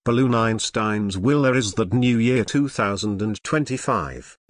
Balloon Einstein's will there is that new year 2025.